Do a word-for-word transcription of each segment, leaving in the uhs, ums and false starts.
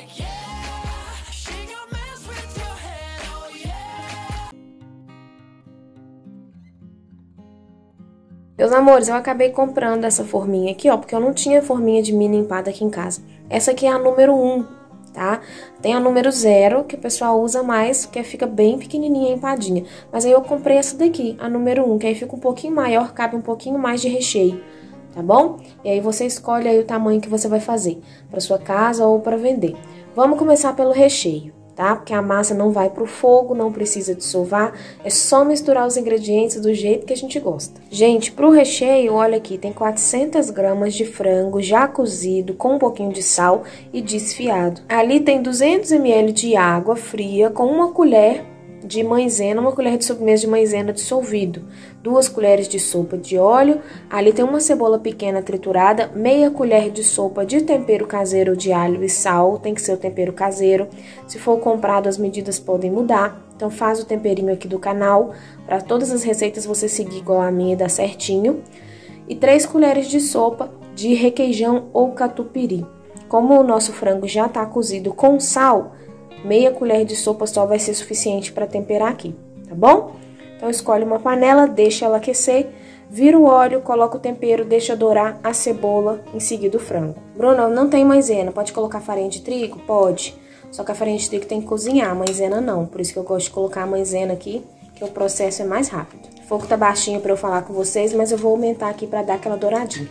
Meus amores, eu acabei comprando essa forminha aqui, ó, porque eu não tinha forminha de mini empada aqui em casa. Essa aqui é a número um, tá? Tem a número zero, que o pessoal usa mais, que fica bem pequenininha a empadinha. Mas aí eu comprei essa daqui, a número um, que aí fica um pouquinho maior, cabe um pouquinho mais de recheio, tá bom? E aí você escolhe aí o tamanho que você vai fazer, pra sua casa ou pra vender. Vamos começar pelo recheio, tá? Porque a massa não vai pro fogo, não precisa dissolver, é só misturar os ingredientes do jeito que a gente gosta. Gente, pro recheio, olha aqui, tem quatrocentas gramas de frango já cozido, com um pouquinho de sal e desfiado. Ali tem duzentos mililitros de água fria com uma colher de maisena, uma colher de sobremesa de maisena dissolvido, duas colheres de sopa de óleo, ali tem uma cebola pequena triturada, meia colher de sopa de tempero caseiro de alho e sal, tem que ser o tempero caseiro, se for comprado as medidas podem mudar, então faz o temperinho aqui do canal, para todas as receitas você seguir igual a minha e dar certinho, e três colheres de sopa de requeijão ou catupiry. Como o nosso frango já tá cozido com sal, meia colher de sopa só vai ser suficiente para temperar aqui, tá bom? Então, escolhe uma panela, deixa ela aquecer, vira o óleo, coloca o tempero, deixa dourar a cebola, em seguida o frango. Bruna, não tem maisena, pode colocar farinha de trigo? Pode, só que a farinha de trigo tem que cozinhar, a maisena não, por isso que eu gosto de colocar a maisena aqui, que o processo é mais rápido. O fogo tá baixinho para eu falar com vocês, mas eu vou aumentar aqui para dar aquela douradinha.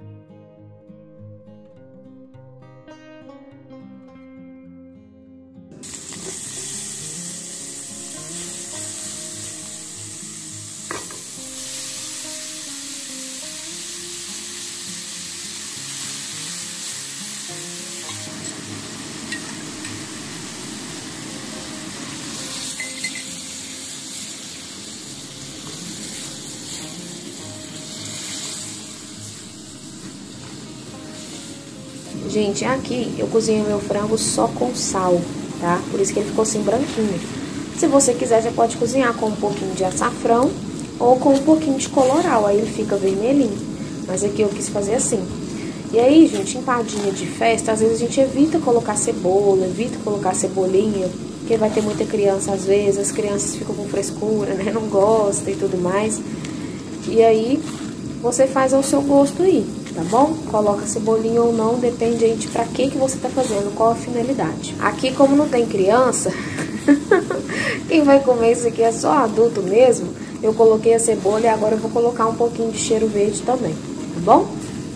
Gente, aqui eu cozinho meu frango só com sal, tá? Por isso que ele ficou assim branquinho. Se você quiser, você pode cozinhar com um pouquinho de açafrão ou com um pouquinho de colorau, aí ele fica vermelhinho. Mas aqui eu quis fazer assim. E aí, gente, empadinha de festa, às vezes a gente evita colocar cebola, evita colocar cebolinha, porque vai ter muita criança às vezes, as crianças ficam com frescura, né? Não gostam e tudo mais. E aí, você faz ao seu gosto aí, tá bom? Coloca cebolinha ou não, depende aí de pra que que você tá fazendo, qual a finalidade. Aqui, como não tem criança, quem vai comer isso aqui é só adulto mesmo, eu coloquei a cebola e agora eu vou colocar um pouquinho de cheiro verde também, tá bom?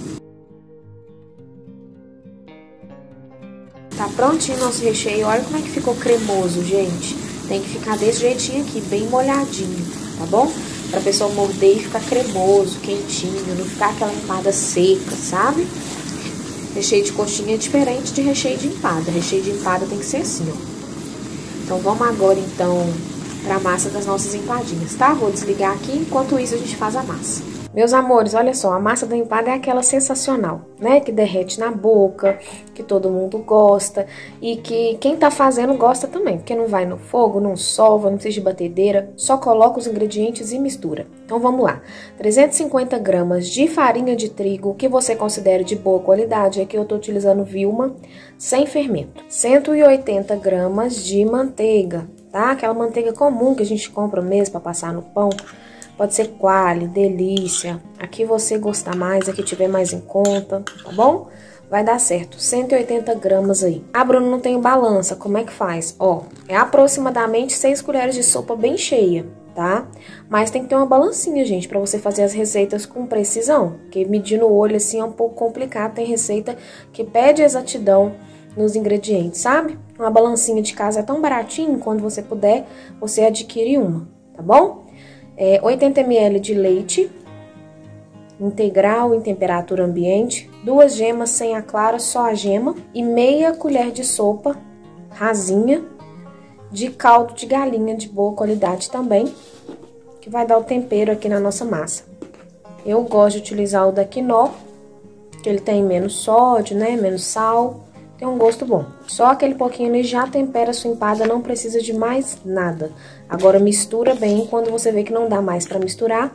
Tá prontinho o nosso recheio, olha como é que ficou cremoso, gente. Tem que ficar desse jeitinho aqui, bem molhadinho, tá bom? Pra pessoa morder e ficar cremoso, quentinho, não ficar aquela empada seca, sabe? Recheio de coxinha é diferente de recheio de empada. Recheio de empada tem que ser assim, ó. Então, vamos agora, então, pra massa das nossas empadinhas, tá? Vou desligar aqui, enquanto isso a gente faz a massa. Meus amores, olha só, a massa da empada é aquela sensacional, né? Que derrete na boca, que todo mundo gosta e que quem tá fazendo gosta também, porque não vai no fogo, não sova, não precisa de batedeira, só coloca os ingredientes e mistura. Então vamos lá, trezentos e cinquenta gramas de farinha de trigo, que você considere de boa qualidade, aqui eu tô utilizando Vilma, sem fermento. cento e oitenta gramas de manteiga, tá? Aquela manteiga comum que a gente compra mesmo pra passar no pão. Pode ser Qualy, Delícia, aqui você gostar mais, aqui tiver mais em conta, tá bom? Vai dar certo, cento e oitenta gramas aí. Ah, Bruno, não tenho balança, como é que faz? Ó, é aproximadamente seis colheres de sopa bem cheia, tá? Mas tem que ter uma balancinha, gente, pra você fazer as receitas com precisão, porque medir no olho assim é um pouco complicado, tem receita que pede exatidão nos ingredientes, sabe? Uma balancinha de casa é tão baratinho, quando você puder, você adquire uma, tá bom? É, oitenta mililitros de leite integral em temperatura ambiente, duas gemas sem a clara, só a gema, e meia colher de sopa rasinha de caldo de galinha de boa qualidade também, que vai dar o tempero aqui na nossa massa. Eu gosto de utilizar o da Quinó, que ele tem menos sódio, né, menos sal, tem um gosto bom. Só aquele pouquinho ele já tempera a sua empada, não precisa de mais nada. Agora mistura bem, quando você vê que não dá mais pra misturar,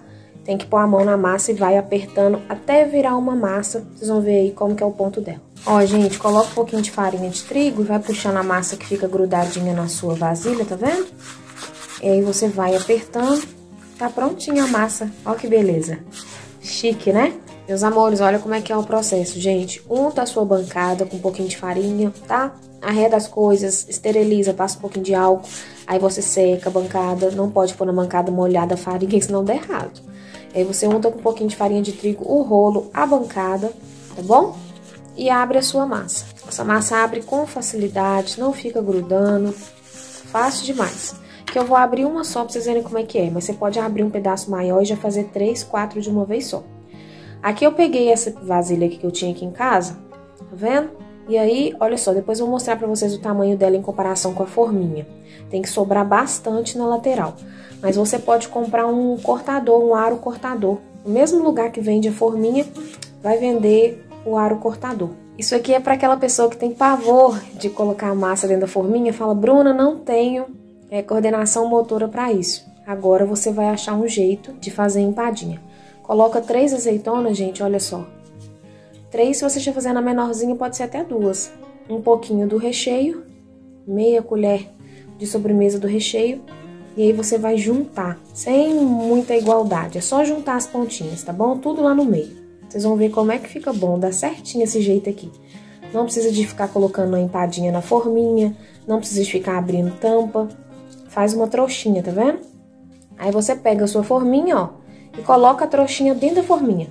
Tem que pôr a mão na massa e vai apertando até virar uma massa. Vocês vão ver aí como que é o ponto dela. Ó, gente, coloca um pouquinho de farinha de trigo e vai puxando a massa que fica grudadinha na sua vasilha, tá vendo? E aí você vai apertando, tá prontinha a massa. Ó que beleza. Chique, né? Meus amores, olha como é que é o processo, gente. Unta a sua bancada com um pouquinho de farinha, tá? Arreda as coisas, esteriliza, passa um pouquinho de álcool. Aí você seca a bancada. Não pode pôr na bancada molhada a farinha, senão dá errado. Aí você unta com um pouquinho de farinha de trigo o rolo, a bancada, tá bom? E abre a sua massa. Essa massa abre com facilidade, não fica grudando. Fácil demais. Que eu vou abrir uma só pra vocês verem como é que é. Mas você pode abrir um pedaço maior e já fazer três, quatro de uma vez só. Aqui eu peguei essa vasilha aqui que eu tinha aqui em casa, tá vendo? E aí, olha só, depois eu vou mostrar pra vocês o tamanho dela em comparação com a forminha. Tem que sobrar bastante na lateral. Mas você pode comprar um cortador, um aro cortador. No mesmo lugar que vende a forminha, vai vender o aro cortador. Isso aqui é para aquela pessoa que tem pavor de colocar a massa dentro da forminha. Fala, Bruna, não tenho é, coordenação motora para isso. Agora você vai achar um jeito de fazer empadinha. Coloca três azeitonas, gente, olha só. Três, se você estiver fazendo a menorzinha, pode ser até duas. Um pouquinho do recheio, meia colher de sobremesa do recheio. E aí você vai juntar, sem muita igualdade. É só juntar as pontinhas, tá bom? Tudo lá no meio. Vocês vão ver como é que fica bom, dá certinho esse jeito aqui. Não precisa de ficar colocando a empadinha na forminha, não precisa de ficar abrindo tampa. Faz uma trouxinha, tá vendo? Aí você pega a sua forminha, ó, e coloca a trouxinha dentro da forminha.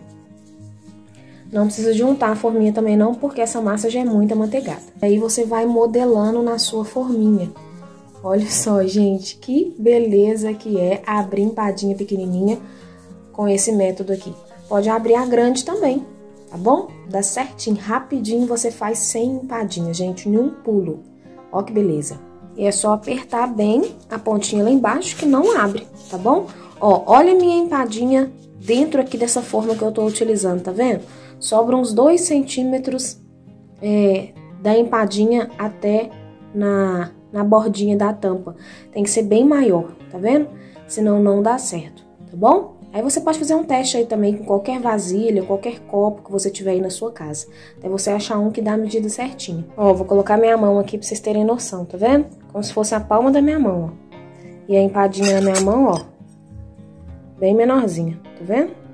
Não precisa juntar a forminha também não, porque essa massa já é muito amanteigada. Aí você vai modelando na sua forminha. Olha só, gente, que beleza que é abrir empadinha pequenininha com esse método aqui. Pode abrir a grande também, tá bom? Dá certinho, rapidinho você faz sem empadinha, gente, em um pulo. Ó que beleza. E é só apertar bem a pontinha lá embaixo que não abre, tá bom? Ó, olha a minha empadinha dentro aqui dessa forma que eu tô utilizando, tá vendo? Sobra uns dois centímetros é, da empadinha até na, na bordinha da tampa. Tem que ser bem maior, tá vendo? Senão não dá certo, tá bom? Aí você pode fazer um teste aí também com qualquer vasilha, qualquer copo que você tiver aí na sua casa. Até você achar um que dá a medida certinho. Ó, vou colocar minha mão aqui pra vocês terem noção, tá vendo? Como se fosse a palma da minha mão, ó. E a empadinha na minha mão, ó, bem menorzinha, tá vendo?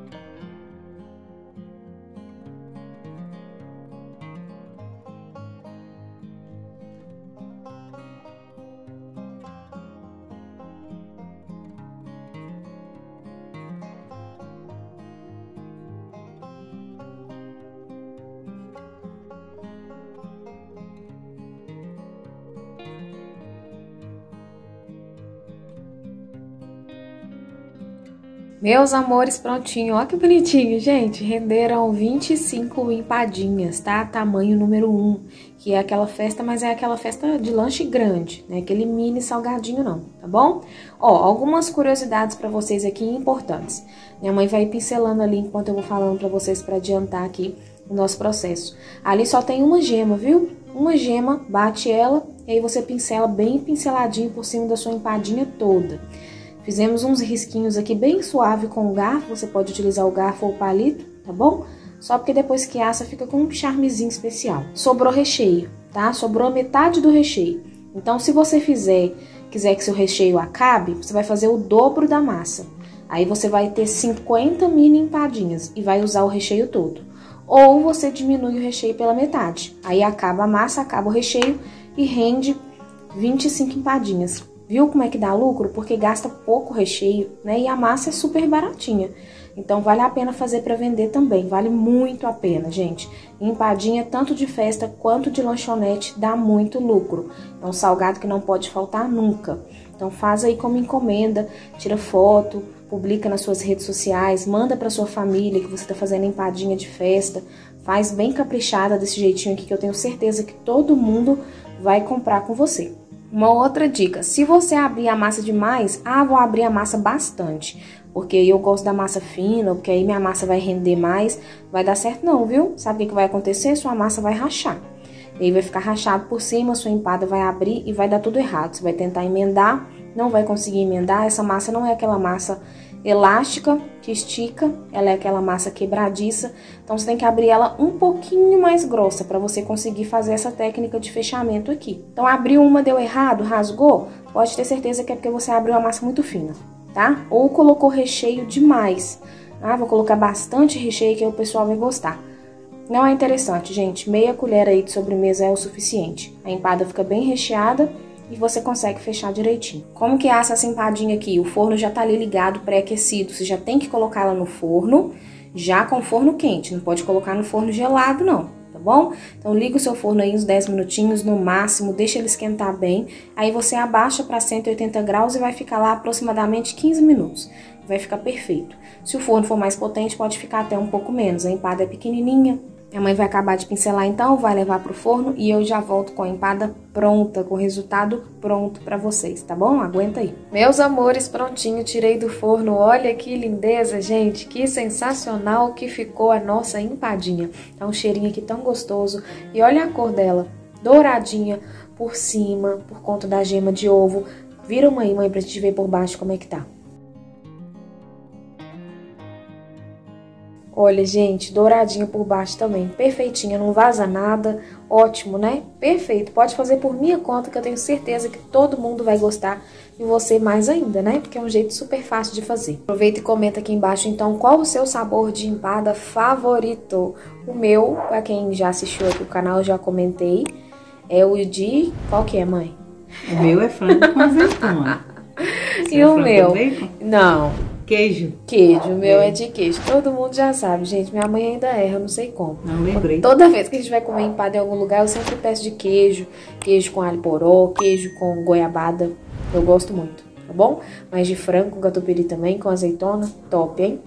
Meus amores, prontinho. Olha que bonitinho, gente. Renderam vinte e cinco empadinhas, tá? Tamanho número um, que é aquela festa, mas é aquela festa de lanche grande, né? Aquele mini salgadinho não, tá bom? Ó, algumas curiosidades pra vocês aqui importantes. Minha mãe vai pincelando ali enquanto eu vou falando pra vocês pra adiantar aqui o nosso processo. Ali só tem uma gema, viu? Uma gema, bate ela, e aí você pincela bem pinceladinho por cima da sua empadinha toda. Fizemos uns risquinhos aqui bem suave com o garfo, você pode utilizar o garfo ou o palito, tá bom? Só porque depois que assa fica com um charmezinho especial. Sobrou recheio, tá? Sobrou metade do recheio. Então, se você fizer, quiser que seu recheio acabe, você vai fazer o dobro da massa. Aí você vai ter cinquenta mini empadinhas e vai usar o recheio todo. Ou você diminui o recheio pela metade. Aí acaba a massa, acaba o recheio e rende vinte e cinco empadinhas. Viu como é que dá lucro? Porque gasta pouco recheio, né? E a massa é super baratinha. Então, vale a pena fazer para vender também. Vale muito a pena, gente. Empadinha, tanto de festa quanto de lanchonete, dá muito lucro. É um salgado que não pode faltar nunca. Então, faz aí como encomenda, tira foto, publica nas suas redes sociais, manda para sua família que você tá fazendo empadinha de festa. Faz bem caprichada desse jeitinho aqui que eu tenho certeza que todo mundo vai comprar com você. Uma outra dica, se você abrir a massa demais, ah, vou abrir a massa bastante, porque eu gosto da massa fina, porque aí minha massa vai render mais, vai dar certo não, viu? Sabe o que, que vai acontecer? Sua massa vai rachar. E aí vai ficar rachado por cima, sua empada vai abrir e vai dar tudo errado. Você vai tentar emendar, não vai conseguir emendar, essa massa não é aquela massa elástica, que estica, ela é aquela massa quebradiça, então você tem que abrir ela um pouquinho mais grossa para você conseguir fazer essa técnica de fechamento aqui. Então abriu uma, deu errado, rasgou, pode ter certeza que é porque você abriu uma massa muito fina, tá? Ou colocou recheio demais. Ah, vou colocar bastante recheio que aí o pessoal vai gostar. Não é interessante, gente, meia colher aí de sobremesa é o suficiente. A empada fica bem recheada e você consegue fechar direitinho. Como que assa essa empadinha aqui? O forno já tá ali ligado, pré-aquecido. Você já tem que colocar ela no forno, já com forno quente. Não pode colocar no forno gelado, não, tá bom? Então, liga o seu forno aí uns dez minutinhos no máximo, deixa ele esquentar bem. Aí você abaixa para cento e oitenta graus e vai ficar lá aproximadamente quinze minutos. Vai ficar perfeito. Se o forno for mais potente, pode ficar até um pouco menos. A empada é pequenininha. Minha mãe vai acabar de pincelar então, vai levar pro forno e eu já volto com a empada pronta, com o resultado pronto pra vocês, tá bom? Aguenta aí. Meus amores, prontinho, tirei do forno. Olha que lindeza, gente, que sensacional que ficou a nossa empadinha. Tá um cheirinho aqui tão gostoso. E olha a cor dela, douradinha por cima, por conta da gema de ovo. Vira uma aí, mãe, pra gente ver por baixo como é que tá. Olha, gente, douradinha por baixo também, perfeitinha, não vaza nada, ótimo, né? Perfeito, pode fazer por minha conta que eu tenho certeza que todo mundo vai gostar e você mais ainda, né? Porque é um jeito super fácil de fazer. Aproveita e comenta aqui embaixo, então, qual o seu sabor de empada favorito? O meu, pra quem já assistiu aqui o canal, eu já comentei, é o de... Qual que é, mãe? O meu é frango com azeitona. E o meu? Não. Queijo. Queijo, o meu é. é de queijo. Todo mundo já sabe, gente. Minha mãe ainda erra, eu não sei como. Não lembrei. Toda vez que a gente vai comer empada em algum lugar, eu sempre peço de queijo. Queijo com alho poró, queijo com goiabada. Eu gosto muito, tá bom? Mas de frango com catupiry também, com azeitona, top, hein?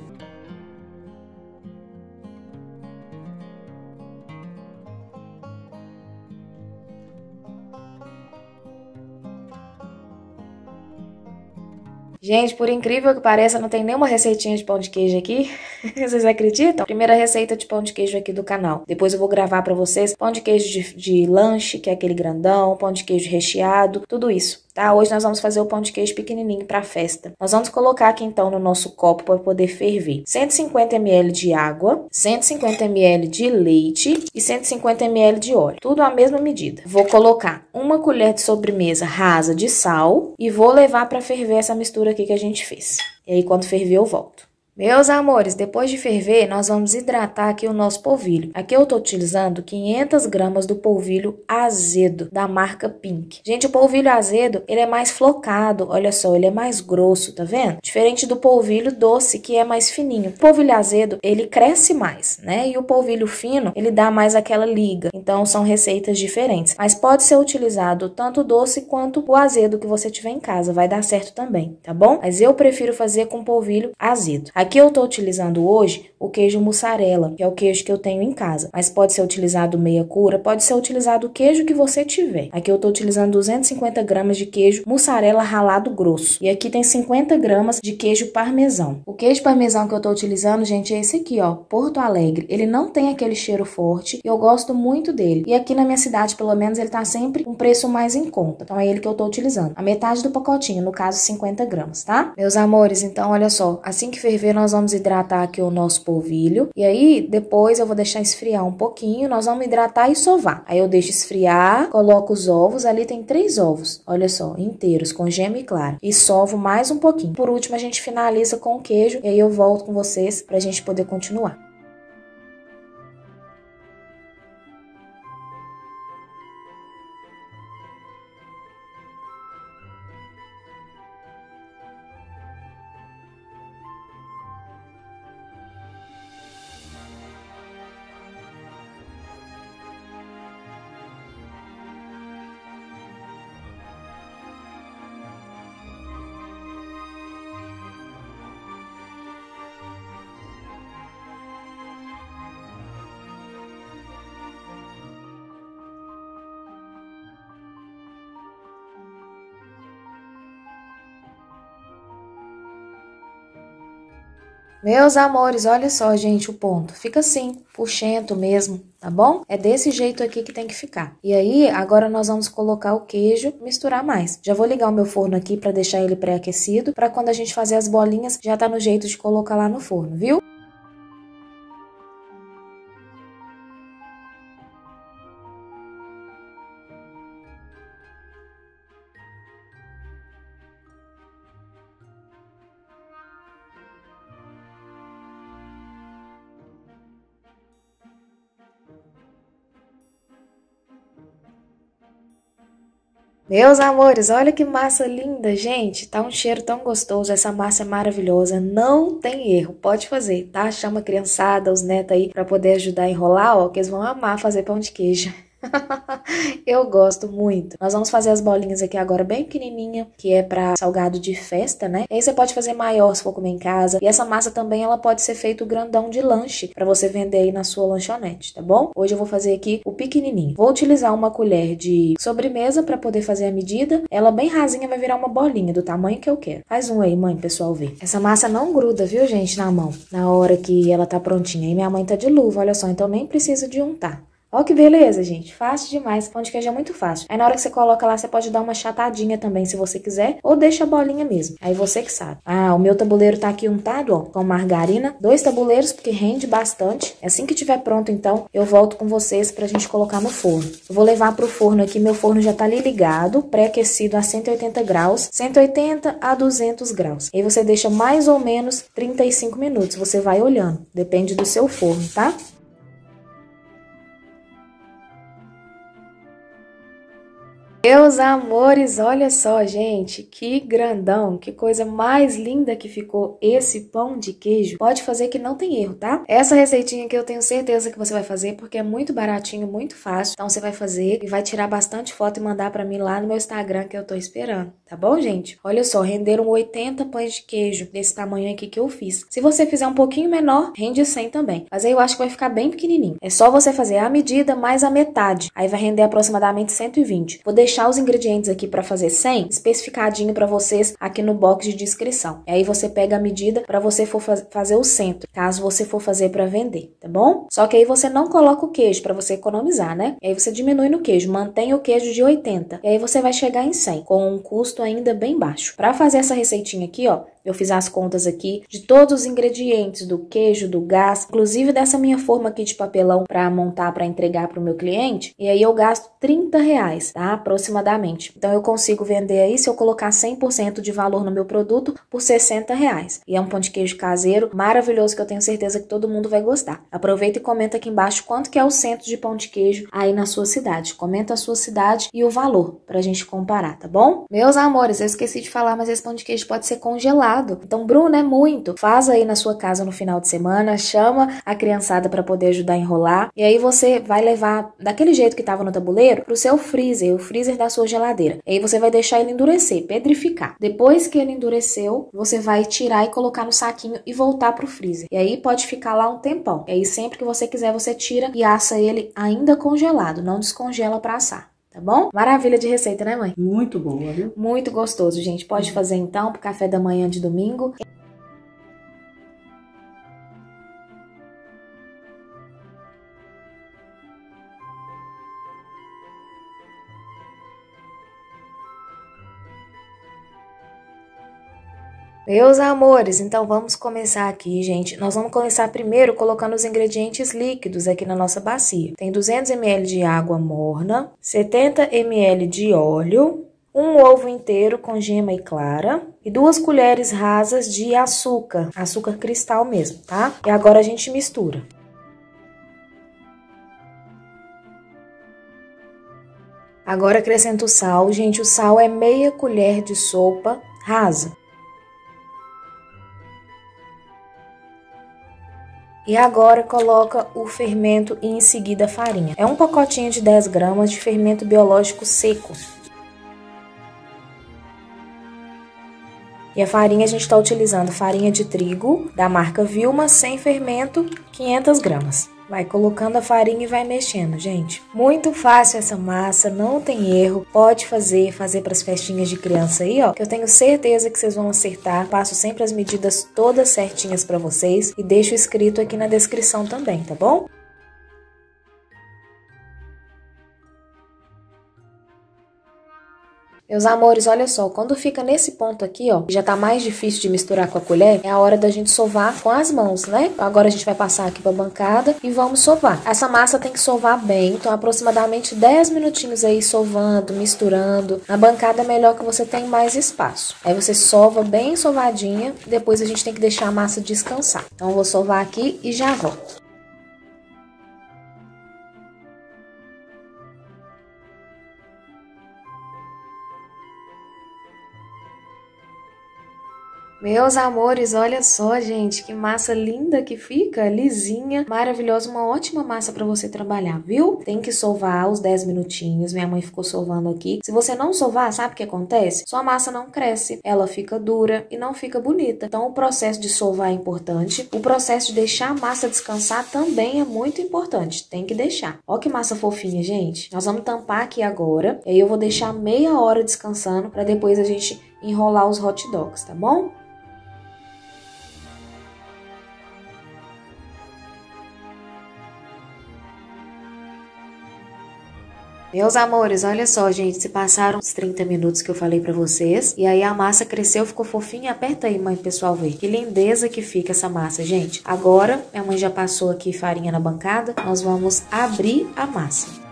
Gente, por incrível que pareça, não tem nenhuma receitinha de pão de queijo aqui. Vocês acreditam? Primeira receita de pão de queijo aqui do canal. Depois eu vou gravar pra vocês pão de queijo de, de lanche, que é aquele grandão, pão de queijo recheado, tudo isso. Tá? Hoje nós vamos fazer o pão de queijo pequenininho para festa. Nós vamos colocar aqui então no nosso copo para poder ferver cento e cinquenta mililitros de água, cento e cinquenta mililitros de leite e cento e cinquenta mililitros de óleo. Tudo à mesma medida. Vou colocar uma colher de sobremesa rasa de sal e vou levar para ferver essa mistura aqui que a gente fez. E aí quando ferver eu volto. Meus amores, depois de ferver, nós vamos hidratar aqui o nosso polvilho. Aqui eu tô utilizando quinhentas gramas do polvilho azedo, da marca Pink. Gente, o polvilho azedo, ele é mais flocado, olha só, ele é mais grosso, tá vendo? Diferente do polvilho doce, que é mais fininho. O polvilho azedo, ele cresce mais, né? E o polvilho fino, ele dá mais aquela liga. Então, são receitas diferentes. Mas pode ser utilizado tanto o doce quanto o azedo que você tiver em casa. Vai dar certo também, tá bom? Mas eu prefiro fazer com polvilho azedo. Aqui eu tô utilizando hoje o queijo mussarela, que é o queijo que eu tenho em casa. Mas pode ser utilizado meia cura, pode ser utilizado o queijo que você tiver. Aqui eu tô utilizando duzentos e cinquenta gramas de queijo mussarela ralado grosso. E aqui tem cinquenta gramas de queijo parmesão. O queijo parmesão que eu tô utilizando, gente, é esse aqui, ó, Porto Alegre. Ele não tem aquele cheiro forte e eu gosto muito dele. E aqui na minha cidade, pelo menos, ele tá sempre um preço mais em conta. Então é ele que eu tô utilizando. A metade do pacotinho, no caso cinquenta gramas, tá? Meus amores, então olha só, assim que ferver nós vamos hidratar aqui o nosso polvilho. E aí, depois eu vou deixar esfriar um pouquinho. Nós vamos hidratar e sovar. Aí eu deixo esfriar, coloco os ovos. Ali tem três ovos, olha só, inteiros, com gema e clara. E sovo mais um pouquinho. Por último, a gente finaliza com o queijo. E aí eu volto com vocês pra gente poder continuar. Meus amores, olha só, gente, o ponto. Fica assim, puxento mesmo, tá bom? É desse jeito aqui que tem que ficar. E aí, agora nós vamos colocar o queijo, misturar mais. Já vou ligar o meu forno aqui para deixar ele pré-aquecido, para quando a gente fazer as bolinhas, já tá no jeito de colocar lá no forno, viu? Meus amores, olha que massa linda, gente. Tá um cheiro tão gostoso, essa massa é maravilhosa, não tem erro, pode fazer, tá? Chama a criançada, os netos aí pra poder ajudar a enrolar, ó, que eles vão amar fazer pão de queijo. Eu gosto muito. Nós vamos fazer as bolinhas aqui agora bem pequenininha, que é pra salgado de festa, né? E aí você pode fazer maior se for comer em casa. E essa massa também, ela pode ser feito grandão de lanche, pra você vender aí na sua lanchonete, tá bom? Hoje eu vou fazer aqui o pequenininho. Vou utilizar uma colher de sobremesa pra poder fazer a medida. Ela bem rasinha vai virar uma bolinha do tamanho que eu quero. Faz um aí, mãe, pessoal ver. Essa massa não gruda, viu, gente, na mão, na hora que ela tá prontinha. E minha mãe tá de luva, olha só, então nem precisa de untar. Ó que beleza, gente. Fácil demais. Pão de queijo é muito fácil. Aí na hora que você coloca lá, você pode dar uma chatadinha também, se você quiser. Ou deixa a bolinha mesmo. Aí você que sabe. Ah, o meu tabuleiro tá aqui untado, ó, com margarina. Dois tabuleiros, porque rende bastante. Assim que tiver pronto, então, eu volto com vocês pra gente colocar no forno. Eu vou levar pro forno aqui. Meu forno já tá ali ligado, pré-aquecido a cento e oitenta graus. cento e oitenta a duzentos graus. Aí você deixa mais ou menos trinta e cinco minutos. Você vai olhando. Depende do seu forno, tá? Meus amores, olha só, gente, que grandão, que coisa mais linda que ficou esse pão de queijo. Pode fazer que não tem erro, tá? Essa receitinha que eu tenho certeza que você vai fazer, porque é muito baratinho, muito fácil. Então você vai fazer e vai tirar bastante foto e mandar pra mim lá no meu Instagram que eu tô esperando, tá bom, gente? Olha só, renderam oitenta pães de queijo desse tamanho aqui que eu fiz. Se você fizer um pouquinho menor, rende cem também. Mas aí eu acho que vai ficar bem pequenininho. É só você fazer a medida mais a metade. Aí vai render aproximadamente cento e vinte. Vou deixar os ingredientes aqui para fazer cem especificadinho para vocês aqui no box de descrição. E aí você pega a medida para você for faz fazer o centro, caso você for fazer para vender, tá bom? Só que aí você não coloca o queijo para você economizar, né? E aí você diminui no queijo, mantém o queijo de oitenta. E aí você vai chegar em cem, com um custo ainda bem baixo. Para fazer essa receitinha aqui, ó, eu fiz as contas aqui de todos os ingredientes, do queijo, do gás, inclusive dessa minha forma aqui de papelão para montar, para entregar para o meu cliente. E aí eu gasto trinta reais, tá? Aproximadamente. Então eu consigo vender aí, se eu colocar cem por cento de valor no meu produto, por sessenta reais. E é um pão de queijo caseiro maravilhoso que eu tenho certeza que todo mundo vai gostar. Aproveita e comenta aqui embaixo quanto que é o centro de pão de queijo aí na sua cidade. Comenta a sua cidade e o valor pra gente comparar, tá bom? Meus amores, eu esqueci de falar, mas esse pão de queijo pode ser congelado. Então, Bruno, é muito. Faz aí na sua casa no final de semana, chama a criançada para poder ajudar a enrolar. E aí você vai levar daquele jeito que tava no tabuleiro pro seu freezer, o freezer da sua geladeira. E aí você vai deixar ele endurecer, pedrificar. Depois que ele endureceu, você vai tirar e colocar no saquinho e voltar pro freezer. E aí pode ficar lá um tempão. E aí sempre que você quiser, você tira e assa ele ainda congelado. Não descongela para assar. Tá bom? Maravilha de receita, né, mãe? Muito boa, viu? Muito gostoso, gente. Pode fazer então pro café da manhã de domingo. Meus amores, então vamos começar aqui, gente. Nós vamos começar primeiro colocando os ingredientes líquidos aqui na nossa bacia. Tem duzentos mililitros de água morna, setenta mililitros de óleo, um ovo inteiro com gema e clara e duas colheres rasas de açúcar, açúcar cristal mesmo, tá? E agora a gente mistura. Agora acrescento o sal, gente. O sal é meia colher de sopa rasa. E agora coloca o fermento e em seguida a farinha. É um pacotinho de dez gramas de fermento biológico seco. E a farinha a gente está utilizando farinha de trigo da marca Vilma, sem fermento, quinhentas gramas. Vai colocando a farinha e vai mexendo, gente. Muito fácil essa massa, não tem erro. Pode fazer, fazer para as festinhas de criança aí, ó. Que eu tenho certeza que vocês vão acertar. Passo sempre as medidas todas certinhas para vocês e deixo escrito aqui na descrição também, tá bom? Meus amores, olha só, quando fica nesse ponto aqui, ó, já tá mais difícil de misturar com a colher, é a hora da gente sovar com as mãos, né? Agora a gente vai passar aqui pra bancada e vamos sovar. Essa massa tem que sovar bem, então aproximadamente dez minutinhos aí sovando, misturando. Na bancada é melhor que você tenha mais espaço. Aí você sova bem sovadinha, depois a gente tem que deixar a massa descansar. Então eu vou sovar aqui e já volto. Meus amores, olha só, gente, que massa linda que fica, lisinha, maravilhosa, uma ótima massa para você trabalhar, viu? Tem que sovar os dez minutinhos, minha mãe ficou sovando aqui. Se você não sovar, sabe o que acontece? Sua massa não cresce, ela fica dura e não fica bonita. Então o processo de sovar é importante, o processo de deixar a massa descansar também é muito importante, tem que deixar. Ó que massa fofinha, gente. Nós vamos tampar aqui agora, e aí eu vou deixar meia hora descansando para depois a gente enrolar os hot dogs, tá bom? Meus amores, olha só, gente, se passaram os trinta minutos que eu falei pra vocês, e aí a massa cresceu, ficou fofinha. Aperta aí, mãe, pessoal, ver. Que lindeza que fica essa massa, gente. Agora, minha mãe já passou aqui farinha na bancada, nós vamos abrir a massa.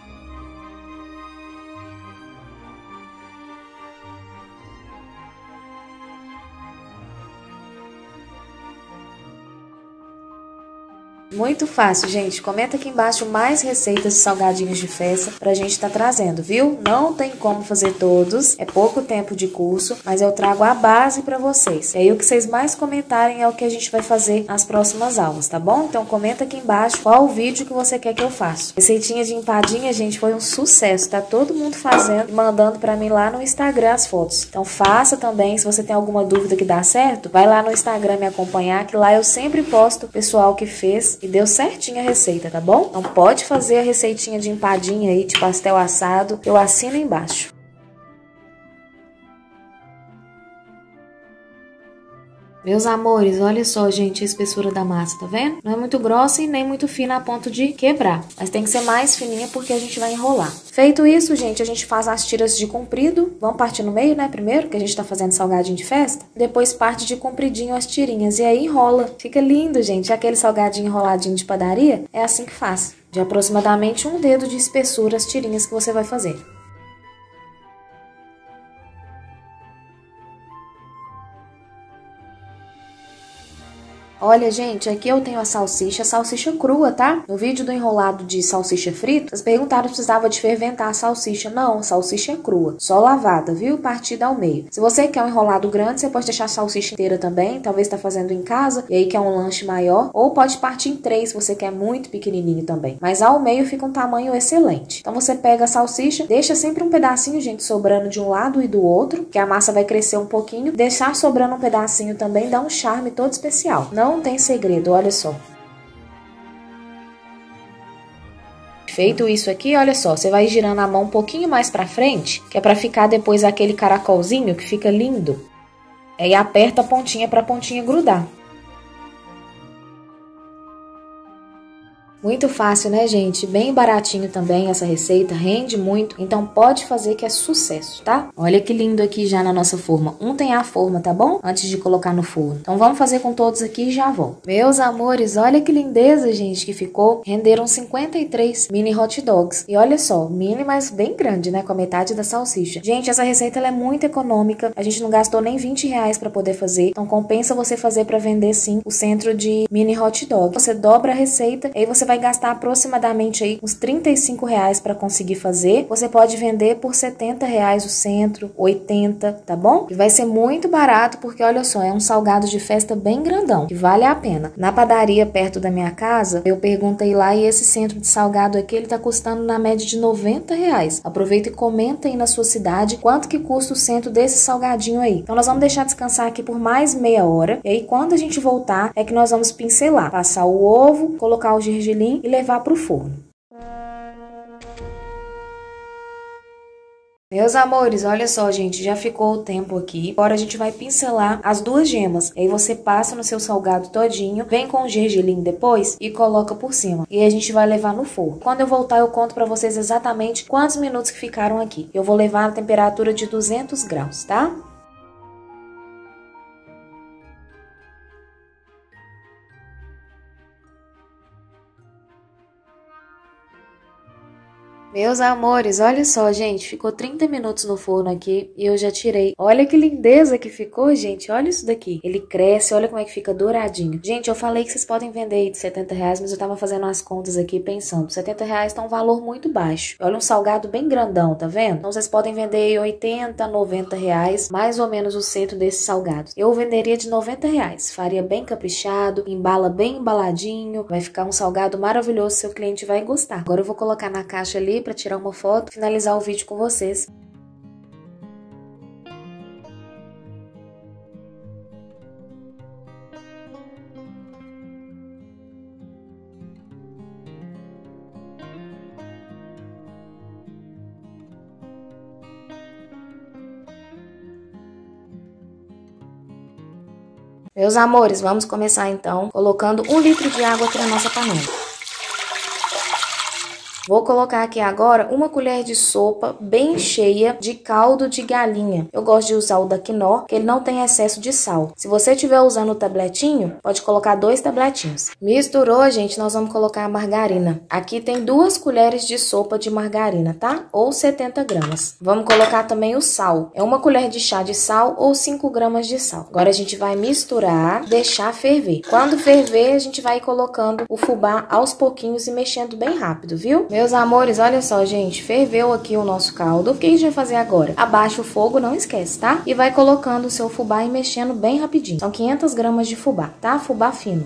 Muito fácil, gente. Comenta aqui embaixo mais receitas de salgadinhos de festa pra gente tá trazendo, viu? Não tem como fazer todos, é pouco tempo de curso, mas eu trago a base pra vocês. E aí o que vocês mais comentarem é o que a gente vai fazer nas próximas aulas, tá bom? Então comenta aqui embaixo qual o vídeo que você quer que eu faça. Receitinha de empadinha, gente, foi um sucesso. Tá todo mundo fazendo e mandando pra mim lá no Instagram as fotos. Então faça também, se você tem alguma dúvida que dá certo, vai lá no Instagram me acompanhar, que lá eu sempre posto o pessoal que fez e deu certinho a receita, tá bom? Então pode fazer a receitinha de empadinha aí, de pastel assado, eu assino embaixo. Meus amores, olha só, gente, a espessura da massa, tá vendo? Não é muito grossa e nem muito fina a ponto de quebrar, mas tem que ser mais fininha porque a gente vai enrolar. Feito isso, gente, a gente faz as tiras de comprido. Vamos partir no meio, né, primeiro, que a gente tá fazendo salgadinho de festa. Depois parte de compridinho as tirinhas e aí enrola. Fica lindo, gente. Aquele salgadinho enroladinho de padaria, é assim que faz. De aproximadamente um dedo de espessura as tirinhas que você vai fazer. Olha, gente, aqui eu tenho a salsicha, salsicha crua, tá? No vídeo do enrolado de salsicha frita, vocês perguntaram se precisava de ferventar a salsicha. Não, salsicha é crua, só lavada, viu? Partida ao meio. Se você quer um enrolado grande, você pode deixar a salsicha inteira também, talvez tá fazendo em casa, e aí quer um lanche maior, ou pode partir em três, se você quer muito pequenininho também. Mas ao meio fica um tamanho excelente. Então você pega a salsicha, deixa sempre um pedacinho, gente, sobrando de um lado e do outro, que a massa vai crescer um pouquinho. Deixar sobrando um pedacinho também dá um charme todo especial. Não Não tem segredo, olha só. Feito isso aqui, olha só, você vai girando a mão um pouquinho mais pra frente, que é pra ficar depois aquele caracolzinho que fica lindo. Aí aperta a pontinha pra pontinha grudar. Muito fácil, né, gente? Bem baratinho também essa receita, rende muito, então pode fazer que é sucesso, tá? Olha que lindo aqui já na nossa forma. Um tem a forma, tá bom? Antes de colocar no forno. Então vamos fazer com todos aqui e já volto. Meus amores, olha que lindeza, gente, que ficou. Renderam cinquenta e três mini hot dogs. E olha só, mini, mas bem grande, né? Com a metade da salsicha. Gente, essa receita ela é muito econômica. A gente não gastou nem vinte reais pra poder fazer. Então compensa você fazer pra vender, sim, o centro de mini hot dog. Você dobra a receita, aí você vai gastar aproximadamente aí uns trinta e cinco reais para conseguir fazer. Você pode vender por setenta reais o centro, oitenta, tá bom? E vai ser muito barato porque, olha só, é um salgado de festa bem grandão, que vale a pena. Na padaria perto da minha casa, eu perguntei lá e esse centro de salgado aqui, ele tá custando na média de noventa reais. Aproveita e comenta aí na sua cidade quanto que custa o centro desse salgadinho aí. Então nós vamos deixar descansar aqui por mais meia hora. E aí quando a gente voltar, é que nós vamos pincelar. Passar o ovo, colocar o gergelim e levar para o forno. Meus amores, olha só, gente, já ficou o tempo aqui. Agora a gente vai pincelar as duas gemas. Aí você passa no seu salgado todinho, vem com o gergelim depois e coloca por cima. E a gente vai levar no forno. Quando eu voltar, eu conto pra vocês exatamente quantos minutos que ficaram aqui. Eu vou levar a temperatura de duzentos graus, tá? Meus amores, olha só, gente, ficou trinta minutos no forno aqui e eu já tirei. Olha que lindeza que ficou, gente, olha isso daqui. Ele cresce, olha como é que fica douradinho. Gente, eu falei que vocês podem vender aí de setenta reais, mas eu tava fazendo as contas aqui pensando, setenta reais tá um valor muito baixo. Olha um salgado bem grandão, tá vendo? Então vocês podem vender aí oitenta, noventa reais, mais ou menos o centro desses salgados. Eu venderia de noventa reais, faria bem caprichado, embala bem embaladinho, vai ficar um salgado maravilhoso, seu cliente vai gostar. Agora eu vou colocar na caixa ali para tirar uma foto e finalizar o vídeo com vocês. Meus amores, vamos começar então colocando um litro de água aqui na nossa panela. Vou colocar aqui agora uma colher de sopa bem cheia de caldo de galinha. Eu gosto de usar o da Quinó, que ele não tem excesso de sal. Se você estiver usando o tabletinho, pode colocar dois tabletinhos. Misturou, gente, nós vamos colocar a margarina. Aqui tem duas colheres de sopa de margarina, tá? Ou setenta gramas. Vamos colocar também o sal. É uma colher de chá de sal ou cinco gramas de sal. Agora a gente vai misturar, deixar ferver. Quando ferver, a gente vai colocando o fubá aos pouquinhos e mexendo bem rápido, viu? Meus amores, olha só, gente, ferveu aqui o nosso caldo. O que a gente vai fazer agora? Abaixa o fogo, não esquece, tá? E vai colocando o seu fubá e mexendo bem rapidinho. São quinhentas gramas de fubá, tá? Fubá fino.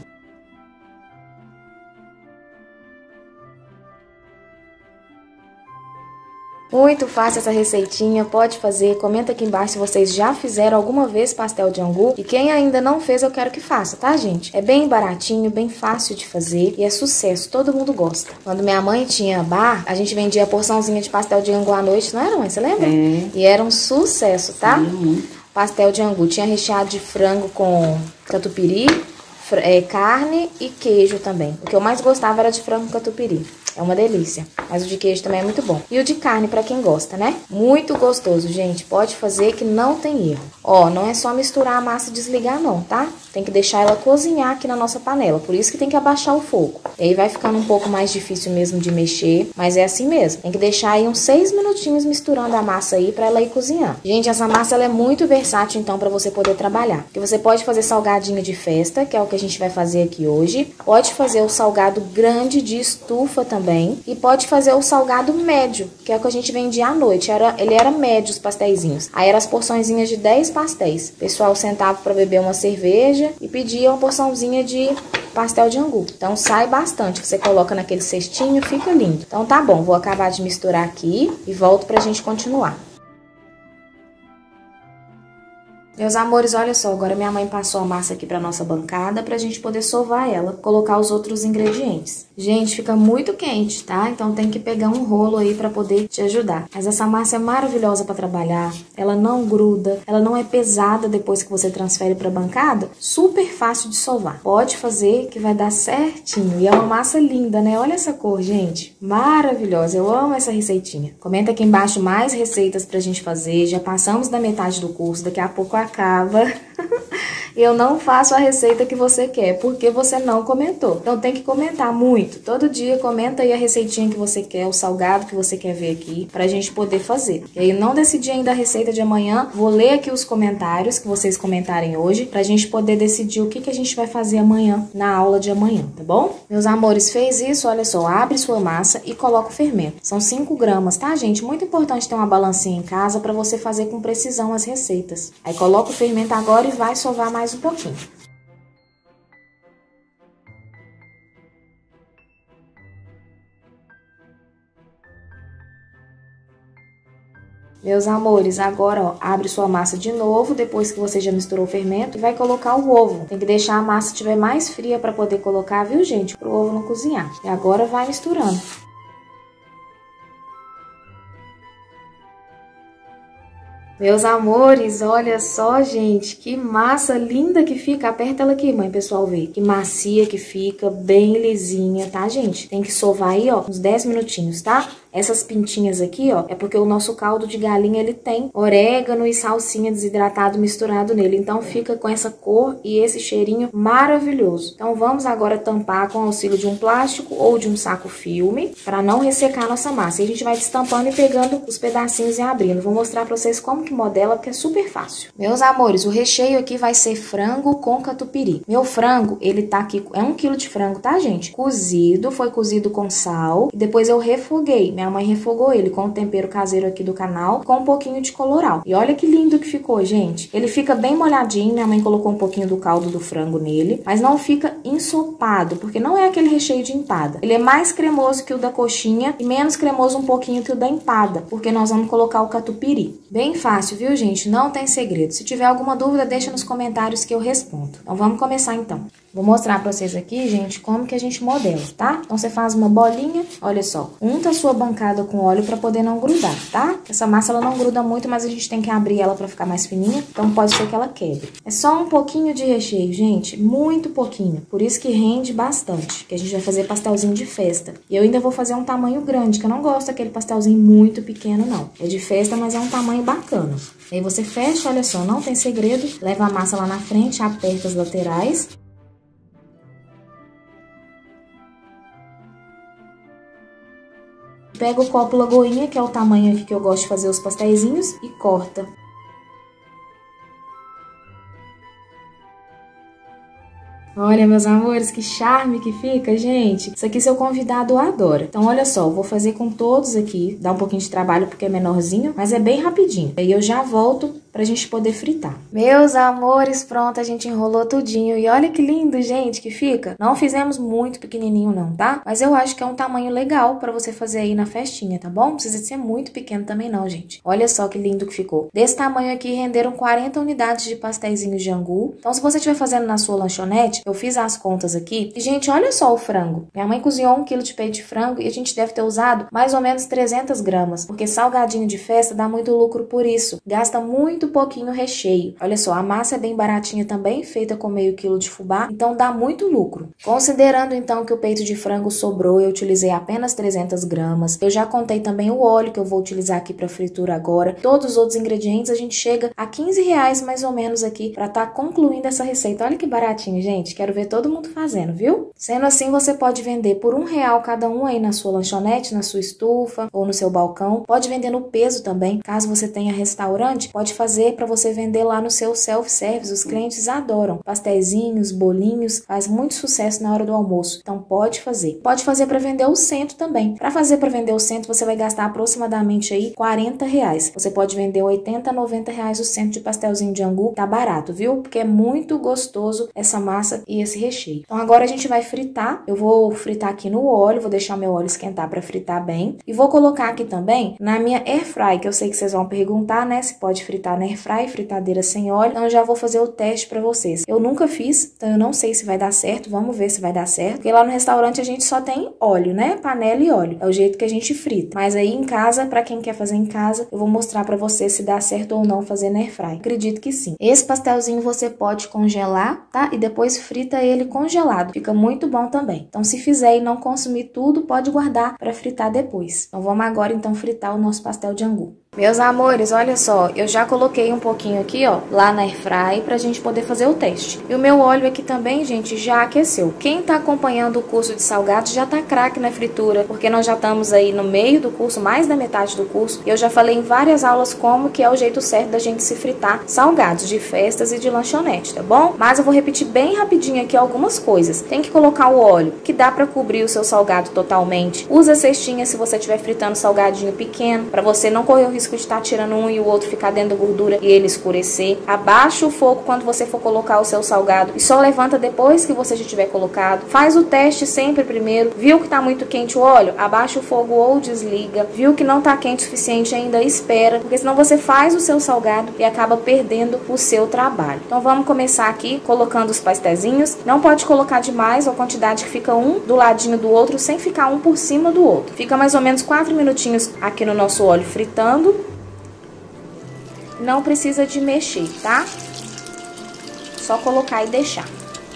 Muito fácil essa receitinha, pode fazer, comenta aqui embaixo se vocês já fizeram alguma vez pastel de angu. E quem ainda não fez, eu quero que faça, tá, gente? É bem baratinho, bem fácil de fazer e é sucesso, todo mundo gosta. Quando minha mãe tinha bar, a gente vendia a porçãozinha de pastel de angu à noite, não era, mãe? Você lembra? É. E era um sucesso, tá? Sim. Pastel de angu tinha recheado de frango com catupiry, é, carne e queijo também. O que eu mais gostava era de frango com catupiry. É uma delícia. Mas o de queijo também é muito bom. E o de carne pra quem gosta, né? Muito gostoso, gente. Pode fazer que não tem erro. Ó, não é só misturar a massa e desligar não, tá? Tem que deixar ela cozinhar aqui na nossa panela. Por isso que tem que abaixar o fogo. E aí vai ficando um pouco mais difícil mesmo de mexer. Mas é assim mesmo. Tem que deixar aí uns seis minutinhos misturando a massa aí pra ela ir cozinhar. Gente, essa massa ela é muito versátil então pra você poder trabalhar. Porque você pode fazer salgadinho de festa, que é o que a gente vai fazer aqui hoje. Pode fazer o salgado grande de estufa também. Também. E pode fazer o salgado médio, que é o que a gente vendia à noite. Era, ele era médio, os pastéisinhos. Aí eram as porçõezinhas de dez pastéis. O pessoal sentava para beber uma cerveja e pedia uma porçãozinha de pastel de angu. Então sai bastante. Você coloca naquele cestinho, fica lindo. Então tá bom, vou acabar de misturar aqui e volto pra gente continuar. Meus amores, olha só, agora minha mãe passou a massa aqui pra nossa bancada pra gente poder sovar ela, colocar os outros ingredientes. Gente, fica muito quente, tá? Então tem que pegar um rolo aí pra poder te ajudar. Mas essa massa é maravilhosa pra trabalhar, ela não gruda, ela não é pesada depois que você transfere pra bancada, super fácil de sovar. Pode fazer que vai dar certinho. E é uma massa linda, né? Olha essa cor, gente, maravilhosa. Eu amo essa receitinha. Comenta aqui embaixo mais receitas pra gente fazer. Já passamos da metade do curso, daqui a pouco acaba. Eu não faço a receita que você quer, porque você não comentou. Então tem que comentar muito. Todo dia comenta aí a receitinha que você quer, o salgado que você quer ver aqui, pra gente poder fazer. E aí eu não decidi ainda a receita de amanhã. Vou ler aqui os comentários que vocês comentarem hoje, pra gente poder decidir o que, que a gente vai fazer amanhã, na aula de amanhã, tá bom? Meus amores, fez isso, olha só, abre sua massa e coloca o fermento. São cinco gramas, tá, gente? Muito importante ter uma balancinha em casa pra você fazer com precisão as receitas. Aí coloca o fermento agora e vai sovar mais um pouquinho. Meus amores, agora, ó, abre sua massa de novo, depois que você já misturou o fermento, e vai colocar o ovo. Tem que deixar a massa estiver mais fria para poder colocar, viu, gente? Para o ovo não cozinhar. E agora vai misturando. Meus amores, olha só, gente, que massa linda que fica. Aperta ela aqui, mãe, pessoal ver. Que macia que fica, bem lisinha, tá, gente? Tem que sovar aí, ó, uns dez minutinhos, tá? Essas pintinhas aqui, ó, é porque o nosso caldo de galinha, ele tem orégano e salsinha desidratado misturado nele. Então, fica com essa cor e esse cheirinho maravilhoso. Então, vamos agora tampar com o auxílio de um plástico ou de um saco filme, para não ressecar a nossa massa. E a gente vai destampando e pegando os pedacinhos e abrindo. Vou mostrar pra vocês como que modela, porque é super fácil. Meus amores, o recheio aqui vai ser frango com catupiry. Meu frango, ele tá aqui, é um quilo de frango, tá, gente? Cozido, foi cozido com sal e depois eu refoguei. Minha mãe refogou ele com o tempero caseiro aqui do canal, com um pouquinho de colorau. E olha que lindo que ficou, gente. Ele fica bem molhadinho, minha mãe colocou um pouquinho do caldo do frango nele, mas não fica ensopado, porque não é aquele recheio de empada. Ele é mais cremoso que o da coxinha e menos cremoso um pouquinho que o da empada, porque nós vamos colocar o catupiry. Bem fácil, viu, gente? Não tem segredo. Se tiver alguma dúvida, deixa nos comentários que eu respondo. Então, vamos começar, então. Vou mostrar pra vocês aqui, gente, como que a gente modela, tá? Então, você faz uma bolinha, olha só. Unta a sua bancada com óleo pra poder não grudar, tá? Essa massa, ela não gruda muito, mas a gente tem que abrir ela pra ficar mais fininha. Então, pode ser que ela quebre. É só um pouquinho de recheio, gente. Muito pouquinho. Por isso que rende bastante. Que a gente vai fazer pastelzinho de festa. E eu ainda vou fazer um tamanho grande, que eu não gosto daquele pastelzinho muito pequeno, não. É de festa, mas é um tamanho bacana. Aí você fecha, olha só, não tem segredo. Leva a massa lá na frente, aperta as laterais. Pega o copo lagoinha, que é o tamanho aqui que eu gosto de fazer os pastéisinhos, e corta. Olha, meus amores, que charme que fica, gente. Isso aqui seu convidado adora. Então, olha só, eu vou fazer com todos aqui. Dá um pouquinho de trabalho porque é menorzinho, mas é bem rapidinho. Aí eu já volto pra gente poder fritar. Meus amores, pronto, a gente enrolou tudinho. E olha que lindo, gente, que fica. Não fizemos muito pequenininho não, tá? Mas eu acho que é um tamanho legal pra você fazer aí na festinha, tá bom? Não precisa ser muito pequeno também não, gente. Olha só que lindo que ficou. Desse tamanho aqui, renderam quarenta unidades de pastéisinhos de angu. Então, se você estiver fazendo na sua lanchonete, eu fiz as contas aqui. E, gente, olha só o frango. Minha mãe cozinhou um quilo de peito de frango e a gente deve ter usado mais ou menos trezentas gramas. Porque salgadinho de festa dá muito lucro por isso. Gasta muito pouquinho recheio. Olha só, a massa é bem baratinha também, feita com meio quilo de fubá, então dá muito lucro. Considerando então que o peito de frango sobrou, eu utilizei apenas trezentas gramas. Eu já contei também o óleo que eu vou utilizar aqui para fritura agora. Todos os outros ingredientes a gente chega a quinze reais mais ou menos aqui para estar tá concluindo essa receita. Olha que baratinho, gente. Quero ver todo mundo fazendo, viu? Sendo assim, você pode vender por um real cada um aí na sua lanchonete, na sua estufa ou no seu balcão. Pode vender no peso também. Caso você tenha restaurante, pode fazer para você vender lá no seu self-service. Os clientes adoram. Pastéisinhos, bolinhos, faz muito sucesso na hora do almoço. Então pode fazer. Pode fazer para vender o cento também. Para fazer para vender o cento, você vai gastar aproximadamente aí quarenta reais. Você pode vender oitenta, noventa reais o cento de pastelzinho de angu. Tá barato, viu? Porque é muito gostoso essa massa e esse recheio. Então agora a gente vai fritar. Eu vou fritar aqui no óleo, vou deixar o meu óleo esquentar para fritar bem. E vou colocar aqui também na minha air fry, que eu sei que vocês vão perguntar, né? Se pode fritar na air fry, fritadeira sem óleo. Então eu já vou fazer o teste para vocês. Eu nunca fiz, então eu não sei se vai dar certo. Vamos ver se vai dar certo. Porque lá no restaurante a gente só tem óleo, né? Panela e óleo. É o jeito que a gente frita. Mas aí em casa, para quem quer fazer em casa, eu vou mostrar para vocês se dá certo ou não fazer na air fry. Acredito que sim. Esse pastelzinho você pode congelar, tá? E depois frita ele congelado. Fica muito bom também. Então se fizer e não consumir tudo, pode guardar para fritar depois. Então vamos agora então fritar o nosso pastel de angu. Meus amores, olha só, eu já coloquei um pouquinho aqui, ó, lá na airfry pra gente poder fazer o teste. E o meu óleo aqui também, gente, já aqueceu. Quem tá acompanhando o curso de salgados já tá craque na fritura, porque nós já estamos aí no meio do curso, mais da metade do curso. E eu já falei em várias aulas como que é o jeito certo da gente se fritar salgados de festas e de lanchonete, tá bom? Mas eu vou repetir bem rapidinho aqui algumas coisas. Tem que colocar o óleo, que dá pra cobrir o seu salgado totalmente. Usa cestinha se você estiver fritando salgadinho pequeno, pra você não correr o risco de estar tirando um e o outro ficar dentro da gordura e ele escurecer. Abaixa o fogo quando você for colocar o seu salgado e só levanta depois que você já tiver colocado. Faz o teste sempre primeiro. Viu que tá muito quente o óleo? Abaixa o fogo ou desliga. Viu que não tá quente o suficiente ainda? Espera, porque senão você faz o seu salgado e acaba perdendo o seu trabalho. Então vamos começar aqui colocando os pastéisinhos. Não pode colocar demais, a quantidade que fica um do ladinho do outro sem ficar um por cima do outro. Fica mais ou menos quatro minutinhos aqui no nosso óleo fritando. não precisa de mexer, tá? Só colocar e deixar.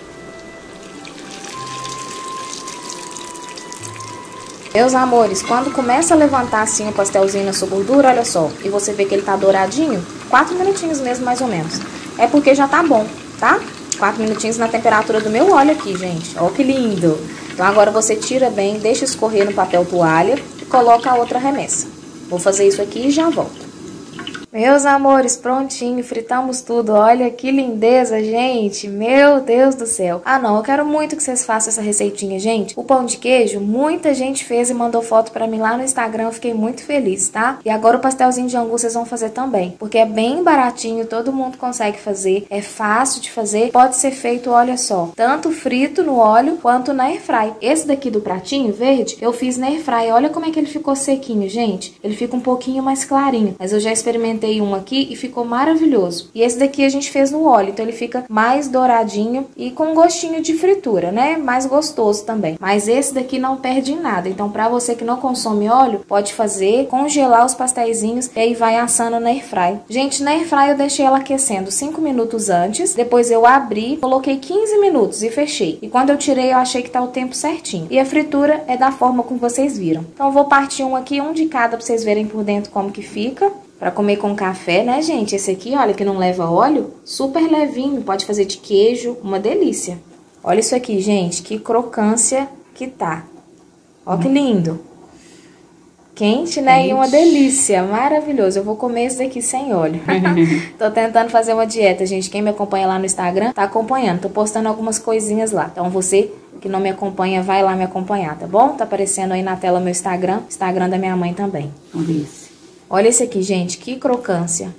Meus amores, quando começa a levantar assim o pastelzinho na sua gordura, olha só, e você vê que ele tá douradinho, quatro minutinhos mesmo, mais ou menos. É porque já tá bom, tá? Quatro minutinhos na temperatura do meu óleo aqui, gente. Ó que lindo! Então agora você tira bem, deixa escorrer no papel toalha e coloca a outra remessa. Vou fazer isso aqui e já volto. Meus amores, prontinho, fritamos tudo. Olha que lindeza, gente. Meu Deus do céu. Ah, não, eu quero muito que vocês façam essa receitinha, gente. O pão de queijo, muita gente fez e mandou foto pra mim lá no Instagram. Eu fiquei muito feliz, tá? E agora o pastelzinho de angu vocês vão fazer também. Porque é bem baratinho, todo mundo consegue fazer. É fácil de fazer. Pode ser feito, olha só, tanto frito no óleo quanto na airfry. Esse daqui do pratinho verde, eu fiz na airfry. Olha como é que ele ficou sequinho, gente. Ele fica um pouquinho mais clarinho. Mas eu já experimentei um aqui e ficou maravilhoso. E esse daqui a gente fez no óleo, então ele fica mais douradinho e com gostinho de fritura, né? Mais gostoso também. Mas esse daqui não perde em nada. Então, pra você que não consome óleo, pode fazer, congelar os pasteizinhos e aí vai assando na airfry. Gente, na airfry eu deixei ela aquecendo cinco minutos antes, depois eu abri, coloquei quinze minutos e fechei. E quando eu tirei, eu achei que tá o tempo certinho. E a fritura é da forma como vocês viram. Então, eu vou partir um aqui, um de cada, pra vocês verem por dentro como que fica. Pra comer com café, né, gente? Esse aqui, olha, que não leva óleo, super levinho, pode fazer de queijo, uma delícia. Olha isso aqui, gente, que crocância que tá. Ó que lindo. Quente, né? Quente. E uma delícia, maravilhoso. Eu vou comer esse daqui sem óleo. Tô tentando fazer uma dieta, gente. Quem me acompanha lá no Instagram, tá acompanhando. Tô postando algumas coisinhas lá. Então, você que não me acompanha, vai lá me acompanhar, tá bom? Tá aparecendo aí na tela meu Instagram, Instagram da minha mãe também. Isso. Olha esse aqui, gente, que crocância.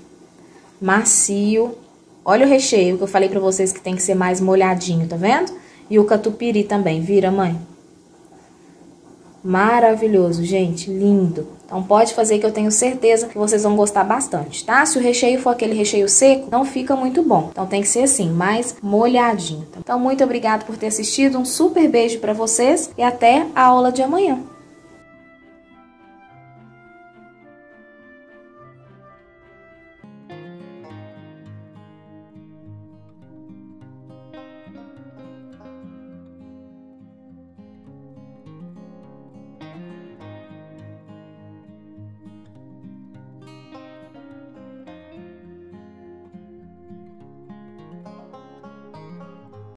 Macio. Olha o recheio que eu falei pra vocês que tem que ser mais molhadinho, tá vendo? E o catupiry também, vira, mãe? Maravilhoso, gente, lindo. Então pode fazer que eu tenho certeza que vocês vão gostar bastante, tá? Se o recheio for aquele recheio seco, não fica muito bom. Então tem que ser assim, mais molhadinho. Então muito obrigada por ter assistido, um super beijo pra vocês e até a aula de amanhã.